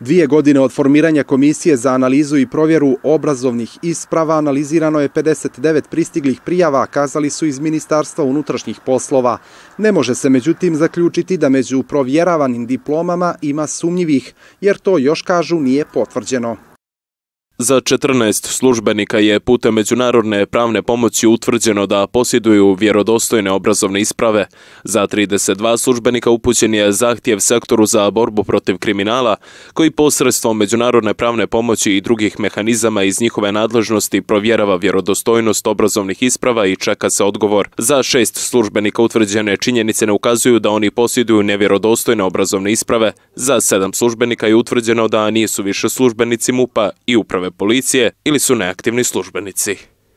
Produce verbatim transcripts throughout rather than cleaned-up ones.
Dvije godine od formiranja Komisije za analizu i provjeru obrazovnih isprava analizirano je pedeset devet pristiglih prijava, kazali su iz Ministarstva unutrašnjih poslova. Ne može se međutim zaključiti da među provjeravanim diplomama ima sumnjivih, jer to još kažu nije potvrđeno. Za četrnaest službenika je putem međunarodne pravne pomoći utvrđeno da posjeduju vjerodostojne obrazovne isprave. Za trideset dva službenika upućen je zahtjev Sektoru za borbu protiv kriminala, koji posredstvom međunarodne pravne pomoći i drugih mehanizama iz njihove nadležnosti provjerava vjerodostojnost obrazovnih isprava i čeka se odgovor. Za šest službenika utvrđene činjenice ne ukazuju da oni posjeduju nevjerodostojne obrazovne isprave. Za sedam službenika je utvrđeno da nisu više službenici MUP-a i uprave policije ili su neaktivni službenici.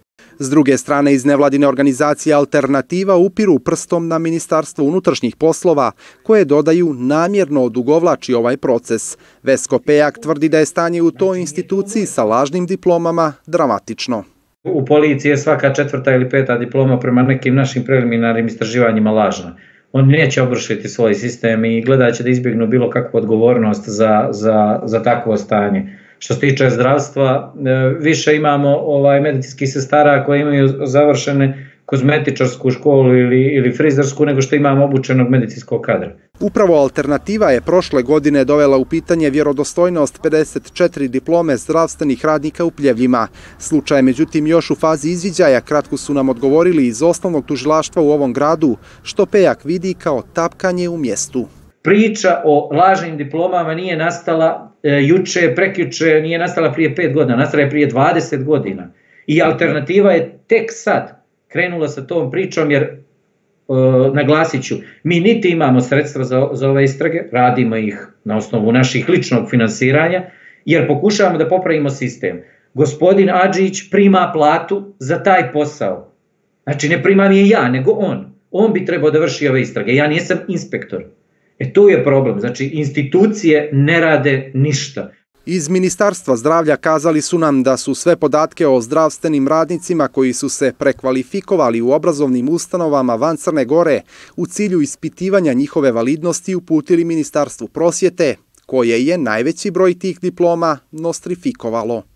S druge strane, iz nevladine organizacije Alternativa upiru prstom na Ministarstvo unutrašnjih poslova, koje dodaju namjerno odugovlači ovaj proces. Vesko Pejak tvrdi da je stanje u toj instituciji sa lažnim diplomama dramatično. U policiji je svaka četvrta ili peta diploma prema nekim našim preliminarnim istraživanjima lažna. On neće obrušiti svoj sistem i gledat će da izbjegnu bilo kakvu odgovornost za, za, za takvo stanje. Što se tiče zdravstva, više imamo ovaj medicinskih sestara koje imaju završene kozmetičarsku školu ili, ili frizersku nego što imamo obučenog medicinskog kadra. Upravo Alternativa je prošle godine dovela u pitanje vjerodostojnost pedeset četiri diplome zdravstvenih radnika u Pljevljima. Slučaj je međutim još u fazi izviđaja, kratko su nam odgovorili iz osnovnog tužilaštva u ovom gradu, što Pejak vidi kao tapkanje u mjestu. Priča o lažnim diplomama nije nastala e, juče, prekjuče, nije nastala prije pet godina, nastala je prije dvadeset godina. I Alternativa je tek sad krenula sa tom pričom jer, e, naglasit ću, mi niti imamo sredstva za, za ove istrage, radimo ih na osnovu naših ličnog finansiranja, jer pokušavamo da popravimo sistem. Gospodin Adžić prima platu za taj posao. Znači ne primam je ja, nego on. On bi trebao da vrši ove istrage, ja nisam inspektor. E tu je problem, znači institucije ne rade ništa. Iz Ministarstva zdravlja kazali su nam da su sve podatke o zdravstvenim radnicima koji su se prekvalifikovali u obrazovnim ustanovama van Crne Gore u cilju ispitivanja njihove validnosti uputili Ministarstvu prosvjete, koje je najveći broj tih diploma nostrifikovalo.